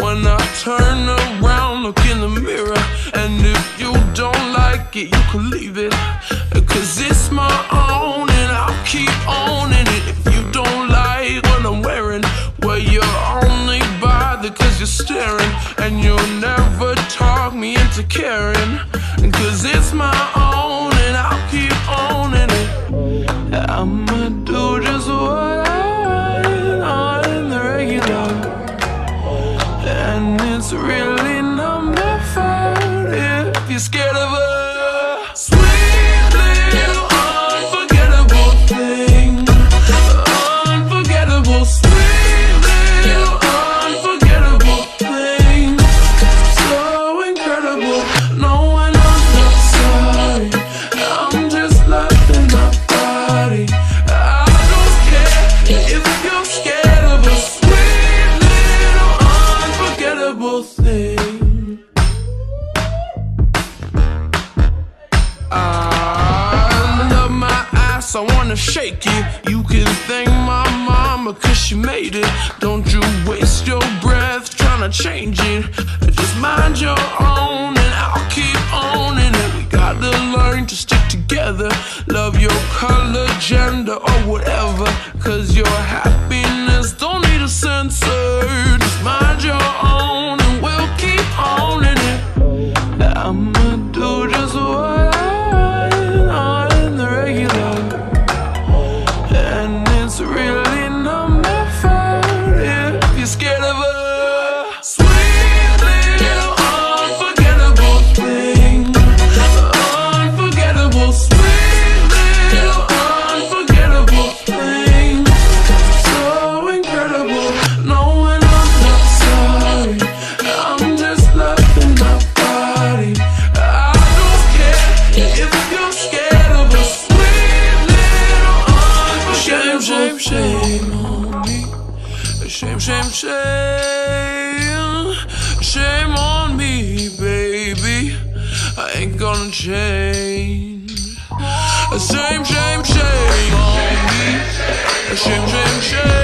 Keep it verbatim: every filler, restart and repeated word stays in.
when I turn around, look in the mirror. And if you don't like it, you can leave it, cause it's my own and I'll keep owning it. If you don't like what I'm wearing, well, you're only bothered cause you're staring. And you'll never talk me into caring, cause it's my own and I'll keep owning it. I'ma do just what I want on the regular, and it's really not my fault if you're scared of her. Sweet little unforgettable thing, unforgettable, sweet little unforgettable thing, so incredible. No one else not sorry, I'm just loving my body. I don't care if you're scared of a sweet little unforgettable thing. I love my ass, I wanna shake it. You can thank my mama cause she made it. Don't you waste your breath trying to change it. Just mind your own and I'll keep owning it. We gotta learn to stick together. Love your color, gender or whatever, cause your happiness don't need a censor. Just mind your own and we'll keep owning it. I'ma do just what I want on the regular, and it's really not my fault if you're scared of her. Sweet little unforgettable thing, unforgettable, sweet little unforgettable thing, so incredible. No one else not sorry, I'm just loving my body. I don't care if you're scared of a sweet little unforgettable. Shame, shame, shame on me. Shame, shame, shame. Shame on me, baby. I ain't gonna change. Shame, shame, shame on me. Shame, shame, shame.